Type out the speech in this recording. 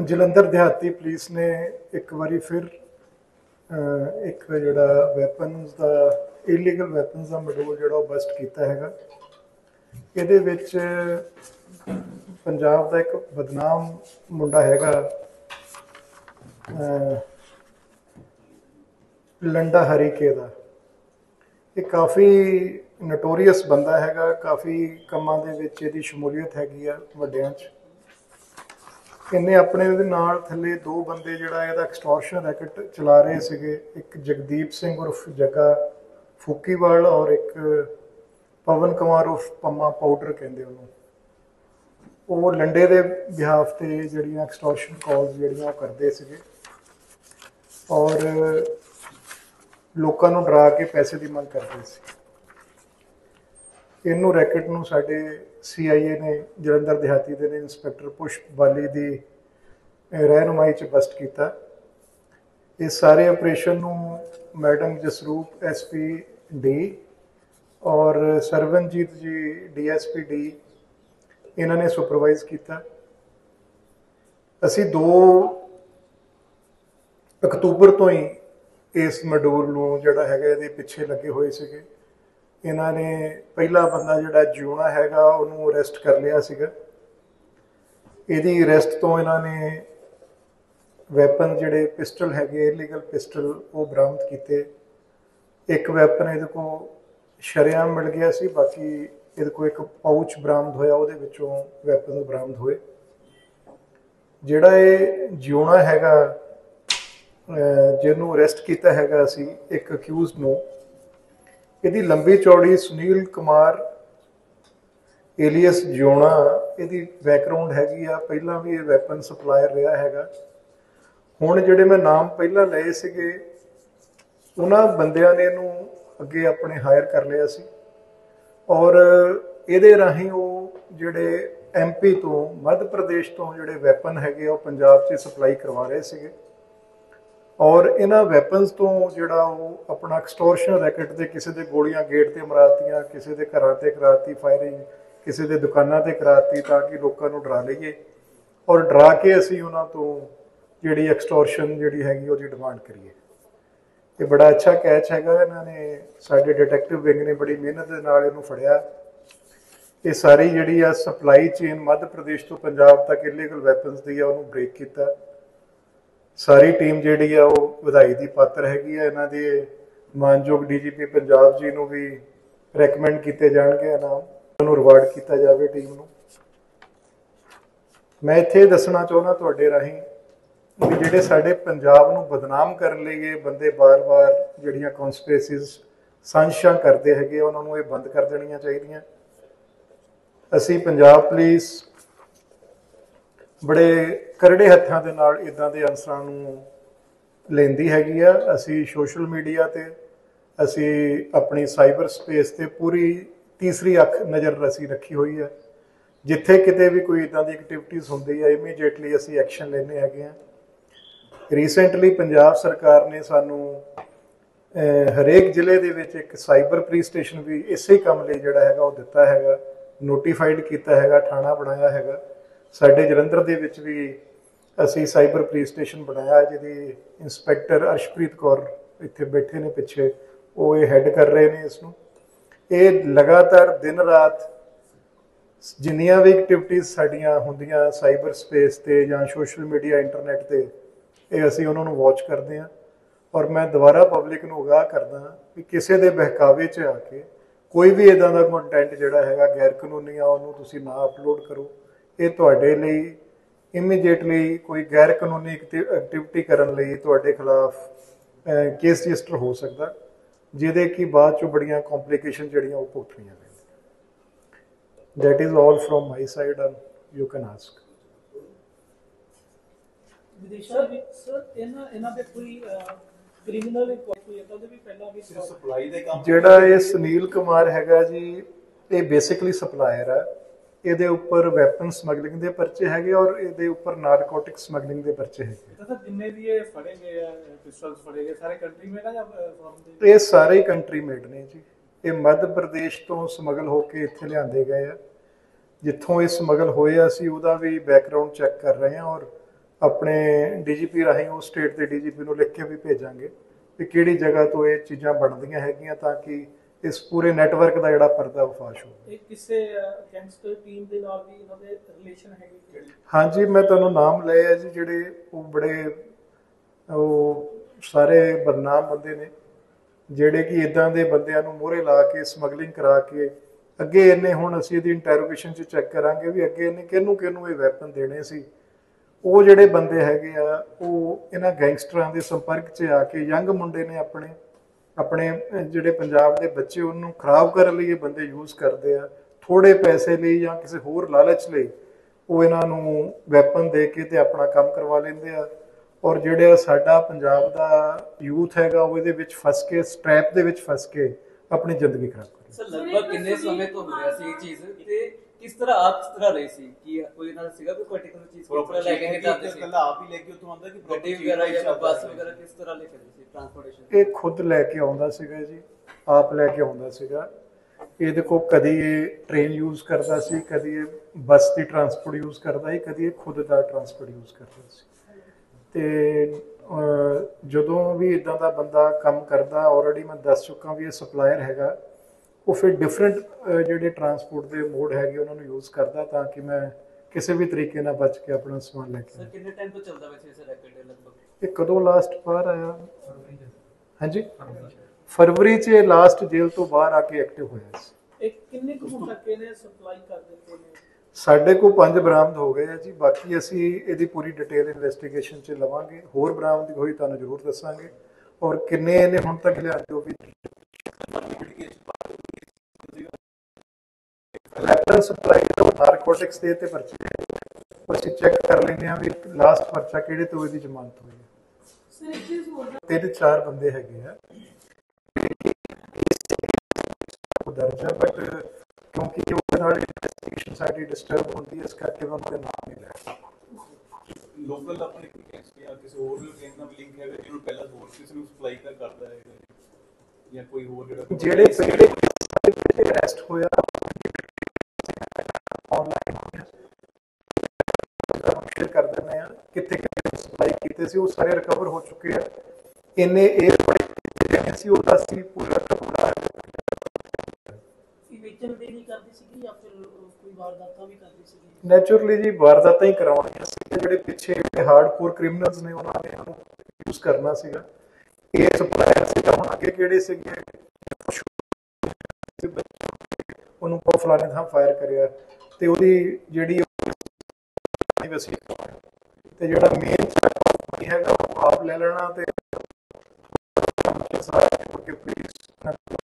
ਜਲੰਧਰ ਦਿਹਾਤੀ ਪੁਲਿਸ ਨੇ ਇੱਕ ਵਾਰੀ ਫਿਰ ਇੱਕ ਜਿਹੜਾ ਵੈਪਨਸ ਦਾ ਇਲੀਗਲ ਵੈਪਨਸ ਦਾ ਮਡੋਲ ਜਿਹੜਾ ਉਹ ਬਸਟ ਕੀਤਾ ਹੈਗਾ। ਇਹਦੇ ਵਿੱਚ ਪੰਜਾਬ ਦਾ ਇੱਕ ਬਦਨਾਮ ਮੁੰਡਾ ਹੈਗਾ ਲੰਡਾ ਹਰੀਕੇ ਦਾ। ਇਹ ਕਾਫੀ ਨੋਟੋਰੀਅਸ ਬੰਦਾ ਹੈਗਾ, ਕਾਫੀ ਕੰਮਾਂ ਦੇ ਵਿੱਚ ਇਹਦੀ ਸ਼ਮੂਲੀਅਤ ਹੈਗੀ ਆ ਵੱਡਿਆਂ 'ਚ। ਇਹਨੇ ਆਪਣੇ ਉਹਦੇ ਨਾਲ ਥੱਲੇ ਦੋ ਬੰਦੇ ਜਿਹੜਾ ਇਹਦਾ ਐਕਸਟੋਰਸ਼ਨ ਰੈਕਟ ਚਲਾ ਰਹੇ ਸੀਗੇ, ਇੱਕ ਜਗਦੀਪ ਸਿੰਘ ਉਰਫ ਜੱਗਾ ਫੂਕੀਵਾਲ ਔਰ ਇੱਕ ਪਵਨ ਕੁਮਾਰ ਉਰਫ ਪੰਮਾ ਪਾਊਡਰ ਕਹਿੰਦੇ ਉਹਨੂੰ। ਉਹ ਲੰਡੇ ਦੇ ਬਿਹਾਫ ਤੇ ਜਿਹੜੀਆਂ ਐਕਸਟੋਰਸ਼ਨ ਕਾਲਸ ਜਿਹੜੀਆਂ ਉਹ ਕਰਦੇ ਸੀਗੇ ਔਰ ਲੋਕਾਂ ਨੂੰ ਡਰਾ ਕੇ ਪੈਸੇ ਦੀ ਮੰਗ ਕਰਦੇ ਸੀ। ਇਹਨੂੰ ਰੈਕਟ ਨੂੰ ਸਾਡੇ CIA ਨੇ ਜਲੰਧਰ ਦਿਹਾਤੀ ਦੇ ਨੇ ਇੰਸਪੈਕਟਰ ਪੁਸ਼ਪ ਬਾਲੀ ਦੀ ਰਹਿਨੁਮਾਈ 'ਚ ਬਸਟ ਕੀਤਾ। ਇਸ ਸਾਰੇ ਆਪਰੇਸ਼ਨ ਨੂੰ ਮੈਡਮ ਜਸਰੂਪ SP D ਔਰ ਸਰਵਨਜੀਤ ਜੀ DSP D ਇਹਨਾਂ ਨੇ ਸੁਪਰਵਾਈਜ਼ ਕੀਤਾ। ਅਸੀਂ 2 ਅਕਤੂਬਰ ਤੋਂ ਹੀ ਇਸ ਮਡੂਲ ਨੂੰ ਜਿਹੜਾ ਹੈਗਾ ਇਹਦੇ ਪਿੱਛੇ ਲੱਗੇ ਹੋਏ ਸੀਗੇ। ਇਹਨਾਂ ਨੇ ਪਹਿਲਾ ਬੰਦਾ ਜਿਹੜਾ ਜਿਉਣਾ ਹੈਗਾ ਉਹਨੂੰ ਅਰੈਸਟ ਕਰ ਲਿਆ ਸੀਗਾ। ਇਹਦੀ ਅਰੈਸਟ ਤੋਂ ਇਹਨਾਂ ਨੇ ਵੈਪਨ ਜਿਹੜੇ ਪਿਸਟਲ ਹੈਗੇ ਇਲੀਗਲ ਪਿਸਟਲ ਉਹ ਬਰਾਮਦ ਕੀਤੇ। ਇੱਕ ਵੈਪਨ ਇਹਦੇ ਕੋਲ ਸ਼ਰੇਆਮ ਮਿਲ ਗਿਆ ਸੀ, ਬਾਕੀ ਇਹਦੇ ਕੋਲ ਇੱਕ ਪਾਊਚ ਬਰਾਮਦ ਹੋਇਆ, ਉਹਦੇ ਵਿੱਚੋਂ ਵੈਪਨ ਬਰਾਮਦ ਹੋਏ। ਜਿਹੜਾ ਇਹ ਜਿਉਣਾ ਹੈਗਾ ਜਿਹਨੂੰ ਅਰੈਸਟ ਕੀਤਾ ਹੈਗਾ ਅਸੀਂ ਇੱਕ ਅਕਿਊਜ਼ ਨੂੰ, ਇਹਦੀ ਲੰਬੀ ਚੌੜੀ ਸੁਨੀਲ ਕੁਮਾਰ ਏਲੀਅਸ ਜਿਉਣਾ ਇਹਦੀ ਬੈਕਗਰਾਉਂਡ ਹੈਗੀ ਆ। ਪਹਿਲਾਂ ਵੀ ਇਹ ਵੈਪਨ ਸਪਲਾਇਰ ਰਿਹਾ ਹੈਗਾ। ਹੁਣ ਜਿਹੜੇ ਮੈਂ ਨਾਮ ਪਹਿਲਾਂ ਲਏ ਸੀਗੇ ਉਹਨਾਂ ਬੰਦਿਆਂ ਨੇ ਇਹਨੂੰ ਅੱਗੇ ਆਪਣੇ ਹਾਇਰ ਕਰ ਲਿਆ ਸੀ ਔਰ ਇਹਦੇ ਰਾਹੀਂ ਉਹ ਜਿਹੜੇ MP ਤੋਂ ਮੱਧ ਪ੍ਰਦੇਸ਼ ਤੋਂ ਜਿਹੜੇ ਵੈਪਨ ਹੈਗੇ ਉਹ ਪੰਜਾਬ 'ਚ ਸਪਲਾਈ ਕਰਵਾ ਰਹੇ ਸੀਗੇ ਔਰ ਇਹਨਾਂ ਵੈਪਨਸ ਤੋਂ ਜਿਹੜਾ ਉਹ ਆਪਣਾ ਐਕਸਟੋਰਸ਼ਨ ਰੈਕਟ ਦੇ ਕਿਸੇ ਦੇ ਗੋਲੀਆਂ ਗੇਟ 'ਤੇ ਮਰਾਤੀਆਂ, ਕਿਸੇ ਦੇ ਘਰਾਂ 'ਤੇ ਕਰਾਤੀ ਫਾਇਰਿੰਗ, ਕਿਸੇ ਦੇ ਦੁਕਾਨਾਂ 'ਤੇ ਕਰਾਤੀ ਤਾਂ ਕਿ ਲੋਕਾਂ ਨੂੰ ਡਰਾ ਲਈਏ ਔਰ ਡਰਾ ਕੇ ਅਸੀਂ ਉਹਨਾਂ ਤੋਂ ਜਿਹੜੀ ਐਕਸਟੋਰਸ਼ਨ ਜਿਹੜੀ ਹੈਗੀ ਉਹਦੀ ਡਿਮਾਂਡ ਕਰੀਏ। ਇਹ ਬੜਾ ਅੱਛਾ ਕੈਚ ਹੈਗਾ। ਇਹਨਾਂ ਨੇ ਸਾਡੇ ਡਿਟੈਕਟਿਵ ਵਿੰਗ ਨੇ ਬੜੀ ਮਿਹਨਤ ਦੇ ਨਾਲ ਇਹਨੂੰ ਫੜਿਆ। ਇਹ ਸਾਰੀ ਜਿਹੜੀ ਆ ਸਪਲਾਈ ਚੇਨ ਮੱਧ ਪ੍ਰਦੇਸ਼ ਤੋਂ ਪੰਜਾਬ ਤੱਕ ਇਲੀਗਲ ਵੈਪਨਸ ਦੀ ਆ ਉਹਨੂੰ ਬ੍ਰੇਕ ਕੀਤਾ। ਸਾਰੀ ਟੀਮ ਜਿਹੜੀ ਆ ਉਹ ਵਧਾਈ ਦੀ ਪਾਤਰ ਹੈਗੀ ਆ। ਇਹਨਾਂ ਦੇ ਮਾਨਯੋਗ DGP ਪੰਜਾਬ ਜੀ ਨੂੰ ਵੀ ਰეკਮੈਂਡ ਕੀਤੇ ਜਾਣਗੇ ਇਨਾਮ, ਉਹਨੂੰ ਰਿਵਾਰਡ ਕੀਤਾ ਜਾਵੇ ਟੀਮ ਨੂੰ। ਮੈਂ ਇੱਥੇ ਦੱਸਣਾ ਚਾਹੁੰਦਾ ਤੁਹਾਡੇ ਰਾਹੀਂ ਵੀ ਜਿਹੜੇ ਸਾਡੇ ਪੰਜਾਬ ਨੂੰ ਬਦਨਾਮ ਕਰਨ ਲਈ ਇਹ ਬੰਦੇ ਬਾਰ-ਬਾਰ ਜਿਹੜੀਆਂ ਕਨਸਪੀਰੇਸੀਜ਼ ਸਾਜ਼ਿਸ਼ਾਂ ਕਰਦੇ ਹੈਗੇ ਉਹਨਾਂ ਨੂੰ ਇਹ ਬੰਦ ਕਰ ਦੇਣੀਆਂ ਚਾਹੀਦੀਆਂ। ਅਸੀਂ ਪੰਜਾਬ ਪੁਲਿਸ ਬੜੇ ਕਰੜੇ ਹੱਥਾਂ ਦੇ ਨਾਲ ਇੱਦਾਂ ਦੇ ਅਨਸਰਾਂ ਨੂੰ ਲੈਂਦੀ ਹੈਗੀ ਆ। ਅਸੀਂ ਸੋਸ਼ਲ ਮੀਡੀਆ 'ਤੇ ਅਸੀਂ ਆਪਣੀ ਸਾਈਬਰ ਸਪੇਸ 'ਤੇ ਪੂਰੀ ਤੀਸਰੀ ਅੱਖ ਨਜ਼ਰ ਅਸੀਂ ਰੱਖੀ ਹੋਈ ਹੈ। ਜਿੱਥੇ ਕਿਤੇ ਵੀ ਕੋਈ ਇੱਦਾਂ ਦੀ ਐਕਟੀਵਿਟੀਜ਼ ਹੁੰਦੀ ਹੈ ਇਮੀਡੀਏਟਲੀ ਅਸੀਂ ਐਕਸ਼ਨ ਲੈਂਦੇ ਹੈਗੇ ਹਾਂ। ਰੀਸੈਂਟਲੀ ਪੰਜਾਬ ਸਰਕਾਰ ਨੇ ਸਾਨੂੰ ਹਰੇਕ ਜ਼ਿਲ੍ਹੇ ਦੇ ਵਿੱਚ ਇੱਕ ਸਾਈਬਰ ਪੁਲਿਸ ਸਟੇਸ਼ਨ ਵੀ ਇਸੇ ਕੰਮ ਲਈ ਜਿਹੜਾ ਹੈਗਾ ਉਹ ਦਿੱਤਾ ਹੈਗਾ, ਨੋਟੀਫਾਈਡ ਕੀਤਾ ਹੈਗਾ, ਥਾਣਾ ਬਣਾਇਆ ਹੈਗਾ। ਸਾਡੇ ਜਲੰਧਰ ਦੇ ਵਿੱਚ ਵੀ ਅਸੀਂ ਸਾਈਬਰ ਪੁਲਿਸ ਸਟੇਸ਼ਨ ਬਣਾਇਆ ਜਿਹਦੀ ਇੰਸਪੈਕਟਰ ਅਰਸ਼ਪ੍ਰੀਤ ਕੌਰ ਇੱਥੇ ਬੈਠੇ ਨੇ ਪਿੱਛੇ, ਉਹ ਇਹ ਹੈੱਡ ਕਰ ਰਹੇ ਨੇ ਇਸ ਨੂੰ। ਇਹ ਲਗਾਤਾਰ ਦਿਨ ਰਾਤ ਜਿੰਨੀਆਂ ਵੀ ਐਕਟੀਵਿਟੀਜ਼ ਸਾਡੀਆਂ ਹੁੰਦੀਆਂ ਸਾਈਬਰ ਸਪੇਸ 'ਤੇ ਜਾਂ ਸੋਸ਼ਲ ਮੀਡੀਆ ਇੰਟਰਨੈਟ 'ਤੇ ਇਹ ਅਸੀਂ ਉਹਨਾਂ ਨੂੰ ਵਾਚ ਕਰਦੇ ਹਾਂ ਔਰ ਮੈਂ ਦੁਬਾਰਾ ਪਬਲਿਕ ਨੂੰ ਅਗਾਹ ਕਰਦਾ ਕਿ ਕਿਸੇ ਦੇ ਬਹਿਕਾਵੇ 'ਚ ਆ ਕੇ ਕੋਈ ਵੀ ਇੱਦਾਂ ਦਾ ਕੰਟੈਂਟ ਜਿਹੜਾ ਹੈਗਾ ਗੈਰ ਕਾਨੂੰਨੀ ਆ ਉਹਨੂੰ ਤੁਸੀਂ ਨਾ ਅਪਲੋਡ ਕਰੋ। ਇਹ ਤੁਹਾਡੇ ਲਈ ਇਮੀਡੀਏਟਲੀ ਕੋਈ ਗੈਰ ਕਾਨੂੰਨੀ ਐਕਟੀਵਿਟੀ ਕਰਨ ਲਈ ਤੁਹਾਡੇ ਖਿਲਾਫ ਕੇਸ ਰਜਿਸਟਰ ਹੋ ਸਕਦਾ, ਜਿਹਦੇ ਕਿ ਬਾਅਦ 'ਚੋਂ ਬੜੀਆਂ ਕੰਪਲੀਕੇਸ਼ਨ ਜਿਹੜੀਆਂ ਉਹ ਭੁਗਤਣੀਆਂ ਪੈਂਦੀਆਂ। That is all from my side and you can ask. ਜਿਹੜਾ ਇਹ ਸੁਨੀਲ ਕੁਮਾਰ ਹੈਗਾ ਜੀ ਇਹ ਬੇਸਿਕਲੀ ਸਪਲਾਇਰ ਹੈ। ਇਹਦੇ ਉੱਪਰ ਵੈਪਨ ਸਮਗਲਿੰਗ ਦੇ ਪਰਚੇ ਹੈਗੇ ਔਰ ਇਹਦੇ ਉੱਪਰ ਨਾਰਕੋਟਿਕ ਸਮਗਲਿੰਗ ਦੇ ਪਰਚੇ ਹੈਗੇ। ਜਿੰਨੇ ਵੀ ਇਹ ਫੜੇ ਗਏ ਆ ਪਿਸਟਲਸ ਫੜੇ ਗਏ ਸਾਰੇ ਕੰਟਰੀ ਮੇਡ ਆ ਜਾਂ ਫੋਰਨ ਦੇ? ਇਹ ਸਾਰੇ ਹੀ ਕੰਟਰੀ ਮੇਡ ਨੇ ਜੀ। ਇਹ ਮੱਧ ਪ੍ਰਦੇਸ਼ ਤੋਂ ਸਮਗਲ ਹੋ ਕੇ ਇੱਥੇ ਲਿਆਂਦੇ ਗਏ ਆ। ਜਿੱਥੋਂ ਇਹ ਸਮਗਲ ਹੋਏ ਅਸੀਂ ਉਹਦਾ ਵੀ ਬੈਕਗਰਾਉਂਡ ਚੈੱਕ ਕਰ ਰਹੇ ਹਾਂ ਔਰ ਆਪਣੇ ਡੀਜੀਪੀ ਰਾਹੀਂ ਉਹ ਸਟੇਟ ਦੇ ਡੀਜੀਪੀ ਨੂੰ ਲਿਖ ਕੇ ਵੀ ਭੇਜਾਂਗੇ ਕਿ ਕਿਹੜੀ ਜਗ੍ਹਾ ਤੋਂ ਇਹ ਚੀਜ਼ਾਂ ਬਣਦੀਆਂ ਹੈਗੀਆਂ, ਤਾਂ ਕਿ ਇਸ ਪੂਰੇ ਨੈਟਵਰਕ ਦਾ ਜਿਹੜਾ ਪਰਦਾਫਾਸ਼ ਹੋਵੇ। ਇਹ ਕਿਸੇ ਗੈਂਗਸਟਰ ਟੀਮ ਦੇ ਨਾਲ ਵੀ ਇਹਨਾਂ ਦੇ ਰਿਲੇਸ਼ਨ ਹੈਗੇ ਕਿਹੜੀ? ਹਾਂਜੀ, ਮੈਂ ਤੁਹਾਨੂੰ ਨਾਮ ਲਏ ਆ ਜੀ, ਜਿਹੜੇ ਉਹ ਬੜੇ ਉਹ ਸਾਰੇ ਬਦਨਾਮ ਬੰਦੇ ਨੇ, ਜਿਹੜੇ ਕਿ ਇਦਾਂ ਦੇ ਬੰਦਿਆਂ ਨੂੰ ਮੂਹਰੇ ਲਾ ਕੇ ਸਮਗਲਿੰਗ ਕਰਾ ਕੇ ਅੱਗੇ ਇਹਨੇ, ਹੁਣ ਅਸੀਂ ਇਹਦੀ ਇੰਟਰੋਗੇਸ਼ਨ 'ਚ ਚੈੱਕ ਕਰਾਂਗੇ ਵੀ ਅੱਗੇ ਇਹਨੇ ਕਿਹਨੂੰ ਇਹ ਵੈਪਨ ਦੇਣੇ ਸੀ। ਉਹ ਜਿਹੜੇ ਬੰਦੇ ਹੈਗੇ ਆ ਉਹ ਇਹਨਾਂ ਗੈਂਗਸਟਰਾਂ ਦੇ ਸੰਪਰਕ 'ਚ ਆ ਕੇ ਯੰਗ ਮੁੰਡੇ ਨੇ ਆਪਣੇ ਜਿਹੜੇ ਪੰਜਾਬ ਦੇ ਬੱਚੇ ਉਹਨੂੰ ਖਰਾਬ ਕਰਨ ਲਈ ਇਹ ਬੰਦੇ ਯੂਜ਼ ਕਰਦੇ ਆ, ਥੋੜੇ ਪੈਸੇ ਲਈ ਜਾਂ ਕਿਸੇ ਹੋਰ ਲਾਲਚ ਲਈ ਉਹ ਇਹਨਾਂ ਨੂੰ ਵੈਪਨ ਦੇ ਕੇ ਤੇ ਆਪਣਾ ਕੰਮ ਕਰਵਾ ਲੈਂਦੇ ਆ। ਔਰ ਜਿਹੜਾ ਸਾਡਾ ਪੰਜਾਬ ਦਾ ਯੂਥ ਹੈਗਾ ਉਹ ਇਹਦੇ ਵਿੱਚ ਫਸ ਕੇ, ਸਟ੍ਰੈਪ ਦੇ ਵਿੱਚ ਫਸ ਕੇ ਆਪਣੀ ਜ਼ਿੰਦਗੀ ਖਰਾਬ ਕਰ। ਸਰ ਲਗਭਗ ਕਿੰਨੇ ਸਮੇਂ ਤੋਂ ਹੋ ਰਿਹਾ ਸੀ ਇਹ ਚੀਜ਼, ਤੇ ਕਿਸ ਤਰ੍ਹਾਂ ਰਹੇ ਸੀ ਕਿ ਕੋਈ ਨਾਲ ਸੀਗਾ ਕੋਈ ਪਾਰਟਿਕੂਲਰ ਚੀਜ਼ ਕਿਸ ਤਰ੍ਹਾਂ ਲੈ ਕੇ ਜਾਂਦੇ ਸੀ? ਕੱਲਾ ਆਪ ਹੀ ਲੈ ਕੇ ਉੱਥੋਂ ਆਉਂਦਾ ਕਿ ਗੱਡੀ ਵਗੈਰਾ ਜਾਂ ਬੱਸ ਵਗੈਰਾ ਕਿਸ ਤਰ੍ਹਾਂ ਲੈ ਕੇ ਜਾਂਦੇ ਸੀ ਟ੍ਰਾਂਸਪੋਰਟੇਸ਼ਨ? ਇਹ ਖੁਦ ਲੈ ਕੇ ਆਉਂਦਾ ਸੀਗਾ ਜੀ, ਆਪ ਲੈ ਕੇ ਆਉਂਦਾ ਸੀਗਾ। ਇਹ ਦੇਖੋ, ਕਦੀ ਇਹ ਟ੍ਰੇਨ ਯੂਜ਼ ਕਰਦਾ ਸੀ, ਕਦੀ ਇਹ ਬੱਸ ਦੀ ਟਰਾਂਸਪੋਰਟ ਯੂਜ਼ ਕਰਦਾ ਸੀ, ਕਦੀ ਇਹ ਖੁਦ ਦਾ ਟਰਾਂਸਪੋਰਟ ਯੂਜ਼ ਕਰਦਾ ਸੀ। ਤੇ ਜਦੋਂ ਵੀ ਇਦਾਂ ਦਾ ਬੰਦਾ ਕੰਮ ਕਰਦਾ, ਆਲਰੇਡੀ ਮੈਂ ਦੱਸ ਚੁੱਕਾ ਵੀ ਇਹ ਸਪਲਾਇਰ ਹੈਗਾ, ਉਹ ਫਿਰ ਡਿਫਰੈਂਟ ਜਿਹੜੇ ਟਰਾਂਸਪੋਰਟ ਦੇ ਮੋਡ ਹੈਗੇ ਉਹਨਾਂ ਨੂੰ ਯੂਜ਼ ਕਰਦਾ, ਤਾਂ ਕਿ ਮੈਂ ਕਿਸੇ ਵੀ ਤਰੀਕੇ ਨਾਲ ਬਚ ਕੇ ਆਪਣਾ ਸਮਾਨ ਲੈ ਕੇ। ਸਰ ਕਿੰਨੇ ਟਾਈਮ ਤੋਂ ਚੱਲਦਾ ਵੈਸੇ ਇਸ ਰੈਕਟ ਲਗਭਗ? ਇਹ ਕਦੋਂ ਲਾਸਟ ਬਾਹਰ ਆਇਆ? ਹਾਂਜੀ, ਫਰਵਰੀ 'ਚ ਲਾਸਟ ਜੇਲ੍ਹ ਤੋਂ ਬਾਹਰ ਆ ਕੇ ਐਕਟਿਵ ਹੋਇਆ ਸੀ। ਇਹ ਕਿੰਨੇ ਕੁ ਹੁਣ ਤੱਕ ਇਹਨੇ ਸਪਲਾਈ ਕਰ ਦਿੱਤੇ ਨੇ? ਸਾਡੇ ਕੋਲ 5 ਬਰਾਮਦ ਹੋ ਗਏ ਆ ਜੀ, ਬਾਕੀ ਅਸੀਂ ਇਹਦੀ ਪੂਰੀ ਡਿਟੇਲ ਇਨਵੈਸਟੀਗੇਸ਼ਨ 'ਚ ਲਵਾਂਗੇ, ਹੋਰ ਬਰਾਮਦ ਹੋਈ ਤੁਹਾਨੂੰ ਜ਼ਰੂਰ ਦੱਸਾਂਗੇ। ਔਰ ਕਿੰਨੇ ਇਹਨੇ ਹੁਣ ਤੱਕ ਲਿਆਂਦੇ ਉਹ ਵੀ ਵੈਪਨ ਸਪਲਾਈ ਤੋਂ ਨਾਰਕੋਟਿਕਸ ਦੇ ਤੇ ਪਰਚੇ ਅਸੀਂ ਚੈੱਕ ਕਰ ਲੈਂਦੇ ਹਾਂ ਵੀ ਲਾਸਟ ਪਰਚਾ ਕਿਹੜੇ ਤੋਂ ਇਹਦੀ ਜ਼ਮਾਨਤ ਹੋਈ ਹੈ। ਸਰ ਇੱਕ ਚੀਜ਼ ਹੋਰ ਤਿੰਨ 4 ਬੰਦੇ ਹੈਗੇ ਆ ਦਰਜ ਹੈ, ਬਟ ਕਿਉਂਕਿ ਉਹਦੇ ਨਾਲ ਇਨਵੈਸਟੀਗੇਸ਼ਨ ਸਾਡੀ ਡਿਸਟਰਬ ਹੁੰਦੀ ਹੈ, ਇਸ ਕਰਕੇ ਮੈਂ ਉਹਨਾਂ ਦੇ ਨਾਮ ਨਹੀਂ ਲੈ ਲੋਕਲ ਆਪਣੇ ਕਿਸੇ ਹੋਰ ਗੈਂਗ ਨਾਲ ਲਿੰਕ ਹੈ ਜਿਹਨੂੰ ਪਹਿਲਾਂ ਹੋਰ ਕਿਸੇ ਨੂੰ ਸਪਲਾਈ ਕਰਦਾ ਹੈ ਜਾਂ ਕੋਈ ਹੋਰ ਜਿਹੜੇ ਅਰੈਸਟ ਹੋਇਆ ਆਨਲਾਈਨ ਸ਼ੇਅਰ ਕਰ ਦਿੰਦੇ ਆ ਕਿੱਥੇ ਸਪਲਾਈ ਕੀਤੇ ਸੀ, ਉਹ ਸਾਰੇ ਰਿਕਵਰ ਹੋ ਚੁੱਕੇ ਆ। ਇੰਨੇ ਇਹ ਬੜੇ ਸੀ ਉਹ ਦੱਸ ਸੀ ਪੂਰਾ ਵੇਚਣ ਦੇ ਨਹੀਂ ਕਰਦੀ ਸੀਗੀ ਜਾਂ ਫਿਰ ਕੋਈ ਵਾਰਦਾਤਾਂ ਵੀ ਕਰਦੀ ਸੀਗੀ? ਨੈਚੁਰਲੀ ਜੀ ਵਾਰਦਾਤਾਂ ਹੀ ਕਰਾਉਣੀਆਂ ਸੀ, ਜਿਹੜੇ ਪਿੱਛੇ ਹਾਰਡਕੋਰ ਕ੍ਰਿਮੀਨਲਸ ਨੇ ਉਹਨਾਂ ਨੇ ਇਹਨੂੰ ਯੂਜ਼ ਕਰਨਾ ਸੀਗਾ। ਇਹ ਸਪਲਾਇਰ ਸੀਗਾ, ਹੁਣ ਅੱਗੇ ਕਿਹੜੇ ਸੀਗੇ ਉਹਨੂੰ ਫਲਾਣੇ ਥਾਂ ਫਾਇਰ ਕਰਿਆ ਤੇ ਉਹਦੀ ਜਿਹੜੀ ਤੇ ਜਿਹੜਾ ਮੇਨ ਹੈਗਾ ਉਹ ਆਪ ਲੈ ਲੈਣਾ ਤੇ ਪੁਲਿਸ